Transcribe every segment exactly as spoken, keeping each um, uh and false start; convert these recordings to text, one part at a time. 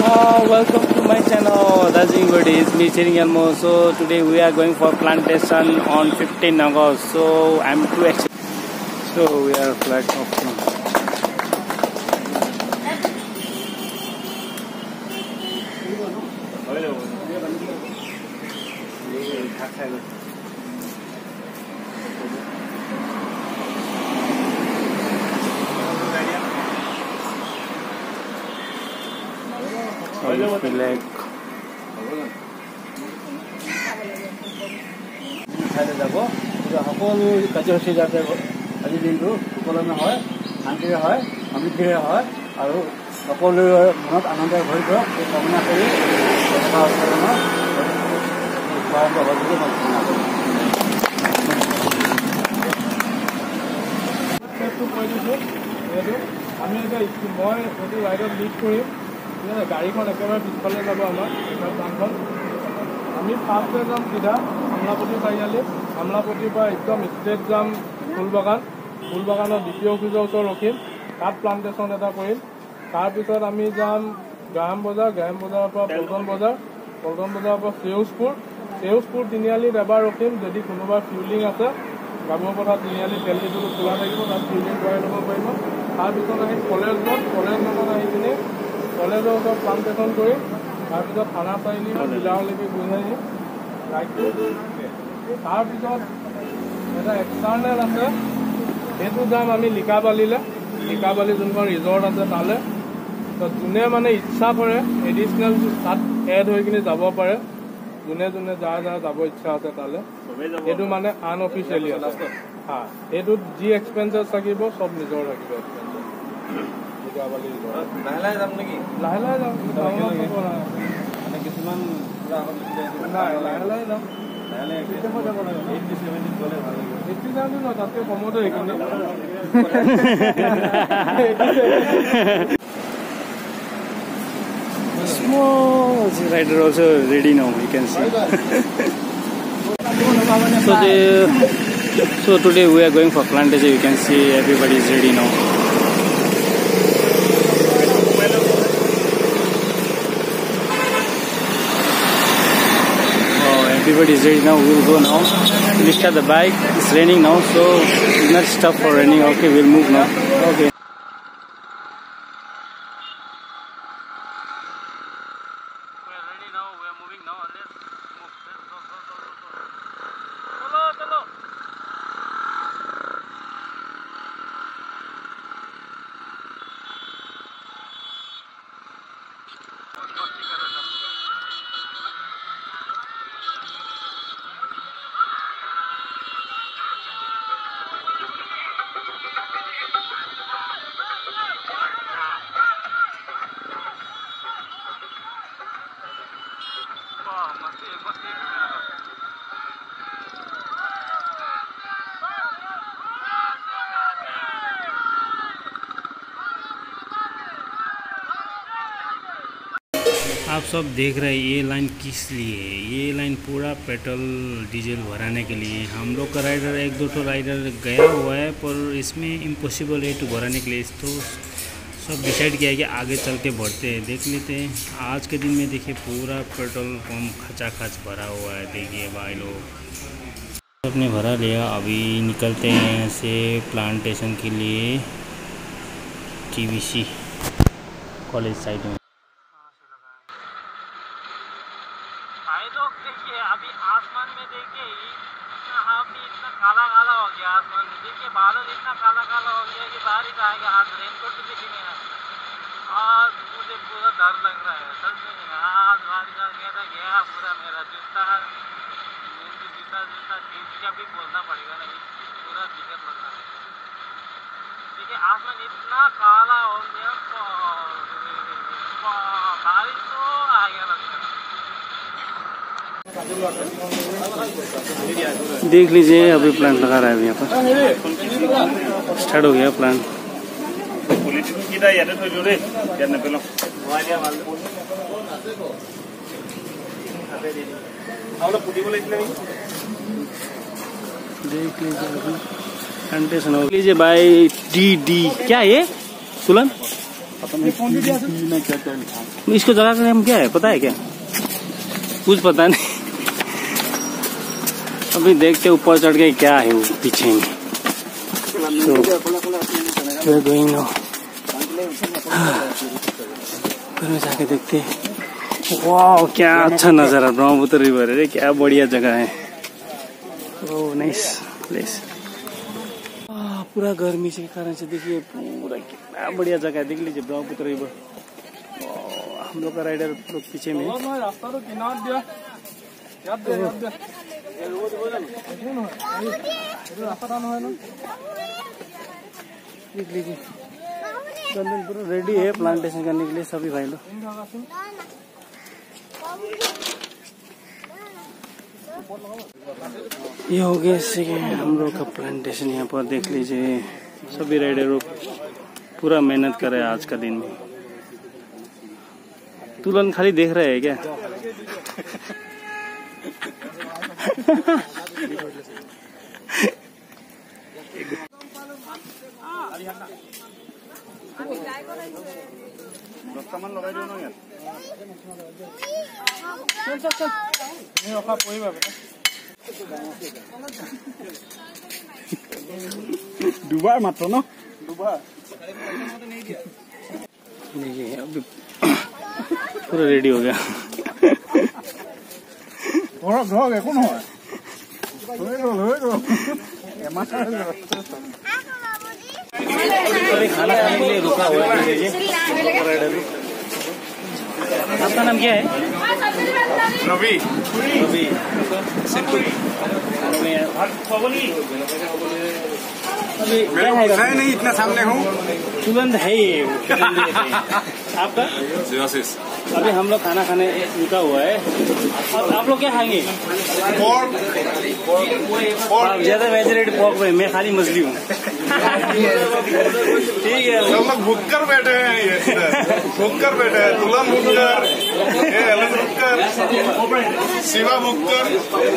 Uh, welcome to my channel, Dazing Bird. It's me, Chiring Elmo. So today we are going for plantation on fifteenth August. So I'm too excited. So we are flag off now. Flag. সকলো কাৰ্যসূচী যাতে আজিৰ দিনটো সুকলমে হয়, শান্তিৰে হয়, সমৃদ্ধিৰে হয় আৰু সকলোৰে মনত আনন্দৰে ভৰি পৰক এই কামনা কৰি পতাকা উত্তোলনৰ শুভাৰম্ভ হ'ব বুলি মই ঘোষণা কৰিম। আমি এতিয়া মই এইটো ৰাইডত লিড কৰিম। গাড়ীখন একেবাৰে পিছফালে যাব আমাৰ টাউনখন। আমি ফাৰ্ষ্টে যাম চিধা আমলাপতি চাৰিআলি, আমলাপতিৰ পৰা একদম ষ্ট্ৰেট যাম ফুলবাগান, ফুলবাগানৰ দ্বিতীয় অফিচৰ ওচৰত ৰখিম, তাত প্লাণ্টেশ্যন এটা কৰিম। তাৰপিছত আমি যাম গ্ৰাম বজাৰ, গ্ৰাম বজাৰৰ পৰা পল্টন বজাৰ, পল্টন বজাৰৰ পৰা সেউজপুৰ, সেউজপুৰ তিনিআলিত এবাৰ ৰখিম। যদি কোনোবা ফিউলিং আছে গাভৰু পথাৰ তিনিআলি তেল ডিপুটো খোলা থাকিব, তাত ফিউলিং কৰাই ল'ব পাৰিব। তাৰপিছত আহিম কলেজত, কলেজত আহি পিনে কলেজৰ ওচৰত প্লাণ্টেশ্যন কৰিম। তাৰপিছত থানা চাৰিআলি জিলালৈকে গৈ আহিম ৰাইডটো। তাৰপিছত এটা এক্সটাৰ্নেল আছে, সেইটো যাম আমি লিকাবালিলৈ, লিকাবালি যোনখন ৰিজৰ্ট আছে তালৈ। যোনে মানে ইচ্ছা কৰে এডিচনেল তাত এড হৈ কিনে যাব পাৰে, যোনে যোনে যাৰ যাৰ যাব ইচ্ছা আছে তালৈ। সেইটো মানে আনঅফিচিয়েলি আছে। হা, সেইটোত যি এক্সপেঞ্চেছ থাকিব চব নিজৰ থাকিব এক্সপেঞ্চেছ। লিকাবালি লাহে লাহে যাম নেকি? লাহে লাহে যাম, কিছুমান নাই লাহে লাহে যাম। তাতকে কমতে এইখিনি small rider also ready now, you can see. so they so today we are going for plantation. You can see everybody is ready now. Everybody is ready now. We will go now. We'll start the bike. It's raining now, so it's not stop for raining. Okay, we'll move now. Okay. We are ready now. We are moving now. Let's move. Let's go, go, go, go, go. Chalo, chalo. आप सब देख रहे हैं ये line किस लिए है। ये लाइन पूरा पेट्रोल डीजल भराने के लिए। हम लोग का राइडर एक दो तो राइडर गया हुआ है, पर इसमें इम्पॉसिबल है टू भराने के लिए। तो सब डिसाइड किया है कि आगे चल के बढ़ते हैं, देख लेते हैं। आज के दिन में देखिए पूरा पेट्रोल पंप खचा खच भरा हुआ है। देखिए भाई लोग सबने भरा लिया। अभी निकलते हैं ऐसे प्लांटेशन के लिए टीवीसी कॉलेज साइड में। भाई लोग देखिए अभी आसमान में देखिए यहाँ भी इतना काला काला हो गया आसमान में। देखिए बादल इतना काला काला हो गया कि बारिश आएगा। आज रेनकोट भी नहीं है। आज मुझे पूरा डर लग रहा है सच में। आज बारिश आ गया था, गया पूरा मेरा जूता जूता जूता चीज का भी बोलना पड़ेगा नहीं, पूरा दिक्कत लग रहा है। देखिए आसमान इतना काला हो गया, बारिश तो आ गया लगता है। देख लीजिए अभी प्लांट लगा रहा है यहाँ पर, स्टार्ट हो गया प्लांट। देख लीजिए अभी प्लांटेशन हो लीजिए बाय डी डी क्या है सुलन इसको जगह का नाम क्या है पता है क्या? कुछ पता नहीं। अभी देखते ऊपर चढ़ के क्या है वो पीछे में। तो गोइंग नाउ ऊपर में जाके देखते। वाह क्या अच्छा नजारा ब्रह्मपुत्र रिवर है, क्या बढ़िया जगह है। Oh nice place. पूरा गर्मी के कारण से देखिए पूरा कितना बढ़िया जगह है, देख लीजिए ब्रह्मपुत्र रिवर। हम लोग का राइडर लोग पीछे में देख लीजिए। चंदन पूरा रेडी है प्लांटेशन करने के लिए सभी भाई लोग। ये हो गया इससे हम लोग का प्लांटेशन। यहाँ पर देख लीजिए सभी राइडर लोग पूरा मेहनत कर रहे हैं आज का दिन में। तुलन खाली देख रहे हैं क्या? दुबार मात्र न दुबार देखिए अभी पूरा रेडी हो गया। खाना खाने के लिए रुका हुआ है। आपका नाम क्या है? रवि। रवि अभी मैं नहीं इतना सामने हूँ। तुरंत है ये। आपका? शिवाशीष। अभी हम लोग खाना खाने रुका हुआ है। और आप लोग क्या खाएंगे? आप ज्यादा वेजिटेरियन पॉर्क में, मैं खाली मछली हूँ। ठीक है हम लोग भूख कर बैठे हैं। ये भूख कर बैठे हैं। तुलन भूख कर, एलन भूख कर, शिवा भूख कर।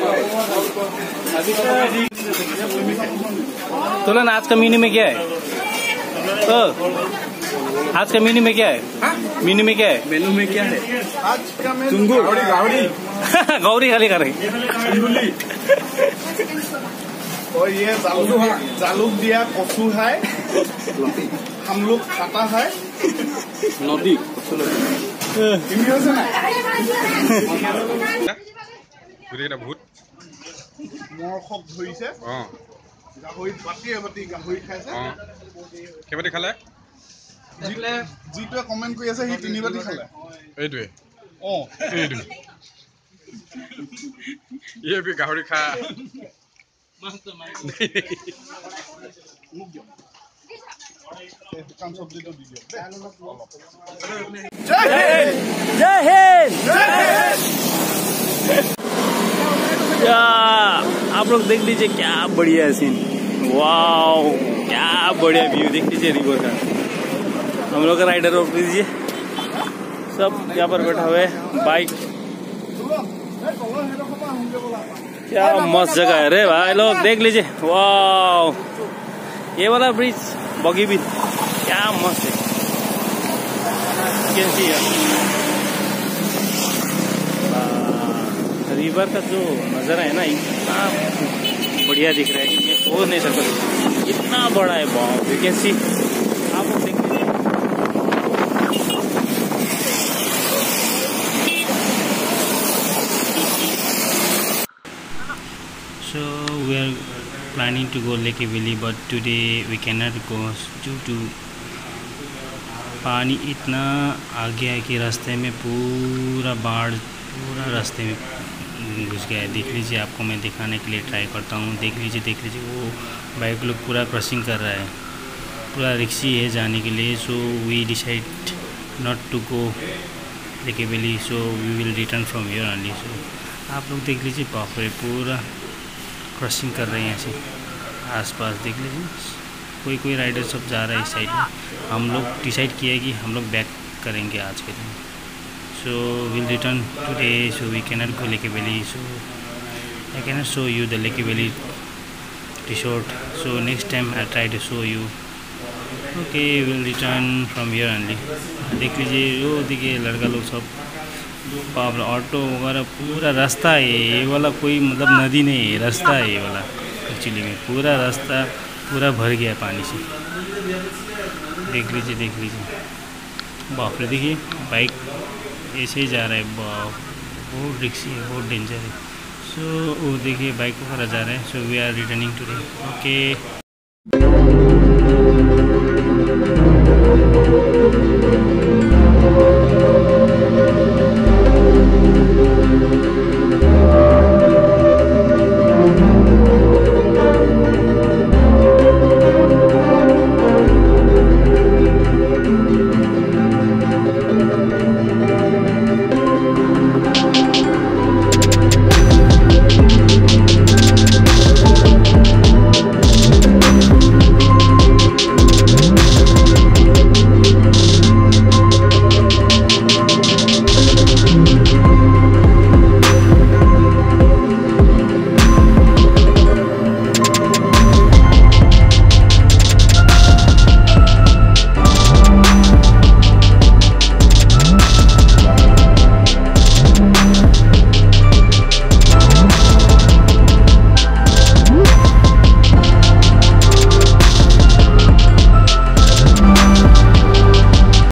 तुलन आज का मेन्यू में क्या है? ओ, आज का मेन्यू में क्या है? मेन्यू में क्या है? मेनू में क्या है? आज का मेन्यू गावड़ी गावड़ी गौरी खाली कर रही। और ये जालूक जालूक दिया कचू है। हम लोग खाता है नदी ভূত মৰখক ধৰিছে। গাহৰিত বাতি বাতি গাহৰি খাইছে। কেইবাটি খালে? যিটোৱে কমেণ্ট কৰি আছে সি তিনি বাতি খালে। এইটোৱে অ এইটো ইয়ে বি গাহৰি খা। শুকান চব্জিটো দি দিয়ক। जय हिंद। आप लोग देख लीजिए क्या बढ़िया सीन। वाओ क्या बढ़िया व्यू, देख लीजिए रिवर का। हम लोग का राइडर रोक लीजिए, सब यहाँ पर बैठा हुआ है। बाइक क्या मस्त जगह है रे भाई लोग, देख लीजिए। वाओ ये वाला ब्रिज बगी ब्रिज क्या मस्त है। कैसी है रिवर का जो नज़ारा है ना, इतना बढ़िया दिख रहा है कि मैं सोच नहीं सकता, इतना बड़ा है। वाओ यू कैन सी, आप लोग देख लीजिए। So we are planning to go Lake Valley, but today we cannot go due to पानी इतना आ गया है कि रास्ते में पूरा बाढ़ पूरा रास्ते में घुस गया है। देख लीजिए, आपको मैं दिखाने के लिए ट्राई करता हूँ। देख लीजिए देख लीजिए वो बाइक लोग पूरा क्रॉसिंग कर रहा है, पूरा रिक्सी है जाने के लिए। So we decide not to go lake valley, so we will return from here only. So आप लोग देख लीजिए, बाप रे पूरा क्रॉसिंग कर रहे हैं ऐसे आसपास। देख लीजिए कोई कोई राइडर सब जा रहा है इस साइड में। हम लोग डिसाइड किया है कि हम लोग बैक करेंगे आज के दिन। So will return today, so we cannot go lake valley, so I cannot show you the lake valley resort. So next time I try to show you okay will return from here only. देख लीजिए वो देखिए लड़का लोग सब बाप auto वगैरह पूरा रास्ता है ये वाला, कोई मतलब नदी नहीं है, रास्ता है ये वाला एक्चुअली में। पूरा रास्ता पूरा भर गया पानी से। देख लीजिए देख लीजिए बाप रे, देखिए बाइक ऐसे ही जा रहा है, बाप बहुत रिक्सी है, बहुत डेंजर है। सो so, वो देखिए बाइक वगैरह जा रहे हैं। So we are returning today. Okay.